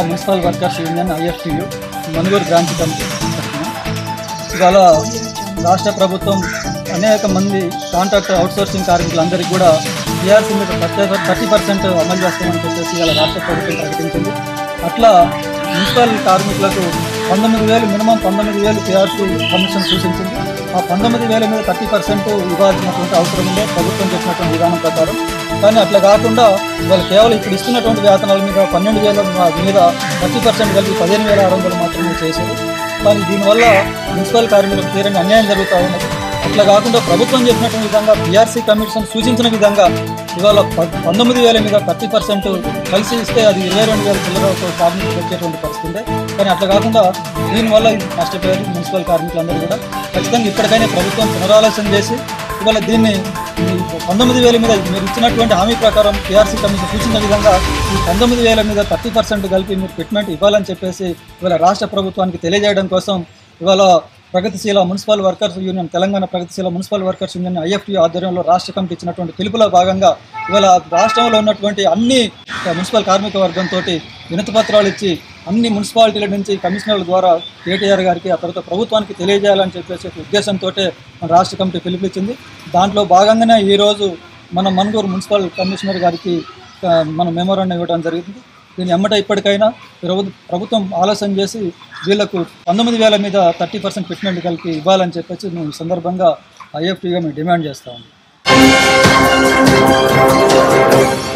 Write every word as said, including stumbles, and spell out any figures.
జిల్లా municipal workers union IFTU Manuguru branch committee ఇవాళ రాష్ట్ర ప్రభుత్వం అనేక మంది కాంట్రాక్ట్ అవుట్సోర్సింగ్ కార్మికులందరికీ కూడా పీఆర్సీ మీద ప్రత్యేక థర్టీ పర్సెంట్ అమలు చేస్తామని చెప్పేసి ఇవాళ రాష్ట్ర ప్రభుత్వం ప్రకటించింది. అట్లా మున్సిపల్ కార్మికులకు పంతొమ్మిది వేలు మినిమం పంతొమ్మిది వేలు పీఆర్సీ కమిషన్ సూచించింది. ఆ పంతొమ్మిది వేల మీద థర్టీ పర్సెంట్ ఇవ్వాల్సినటువంటి అవసరం ఉందో ప్రభుత్వం చెప్పినటువంటి విధానం ప్రకారం. కానీ అట్లా కాకుండా వాళ్ళు కేవలం ఇప్పుడు ఇస్తున్నటువంటి వేతనాల మీద పన్నెండు వేల మీద థర్టీ పర్సెంట్ కలిపి పదిహేను వేల ఆరు వందలు మాత్రమే చేశారు. కానీ దీనివల్ల మున్సిపల్ కార్మికులకు తీరని అన్యాయం జరుగుతూ ఉన్నది. అట్లా కాకుండా ప్రభుత్వం చెప్పినటువంటి విధంగా పీఆర్సీ కమిషన్ సూచించిన విధంగా ఇవాళ పంతొమ్మిది వేల మీద థర్టీ పర్సెంట్ కలిసి ఇస్తే అది ఇరవై రెండు వేల పిల్లలకు కార్మికులకు వచ్చేటువంటి పరిస్థితి. కానీ అట్లా కాకుండా దీనివల్ల నష్టపోయారు మున్సిపల్ కార్మికులందరూ కూడా. ఖచ్చితంగా ఇప్పటికైనా ప్రభుత్వం పునరాలోచన చేసి ఇవాళ దీన్ని పంతొమ్మిది వేల మీద మీరు ఇచ్చినటువంటి హామీ ప్రకారం పీఆర్సీ కమిషన్ సూచించిన విధంగా ఈ పంతొమ్మిది వేల మీద థర్టీ పర్సెంట్ కలిపి మీరు ఫిట్మెంట్ ఇవ్వాలని చెప్పేసి ఇవాళ రాష్ట్ర ప్రభుత్వానికి తెలియజేయడం కోసం ఇవాళ ప్రగతిశీల మున్సిపల్ వర్కర్స్ యూనియన్ తెలంగాణ ప్రగతిశీల మున్సిపల్ వర్కర్స్ యూనియన్ ఐఎఫ్టీ ఆధ్వర్యంలో రాష్ట్ర కమిటీ ఇచ్చినటువంటి పిలుపులో భాగంగా ఇవాళ రాష్ట్రంలో ఉన్నటువంటి అన్ని మున్సిపల్ కార్మిక వర్గంతో వినతి పత్రాలు ఇచ్చి అన్ని మున్సిపాలిటీల నుంచి కమిషనర్ల ద్వారా కేటీఆర్ గారికి ఆ తర్వాత ప్రభుత్వానికి తెలియజేయాలని చెప్పేసి ఉద్దేశంతో మన రాష్ట్ర కమిటీ పిలుపునిచ్చింది. దాంట్లో భాగంగానే ఈరోజు మన మనుగూరు మున్సిపల్ కమిషనర్ గారికి మన మెమోరాండం ఇవ్వడం జరిగింది. దీని ఎమ్మట ఇప్పటికైనా ప్రభుత్వం ఆలోచన చేసి వీళ్లకు పంతొమ్మిది వేల మీద థర్టీ పర్సెంట్ ఫిట్మెంట్ కలిపి ఇవ్వాలని చెప్పేసి మేము ఈ సందర్భంగా ఐఎఫ్టీగా మేము డిమాండ్ చేస్తాము.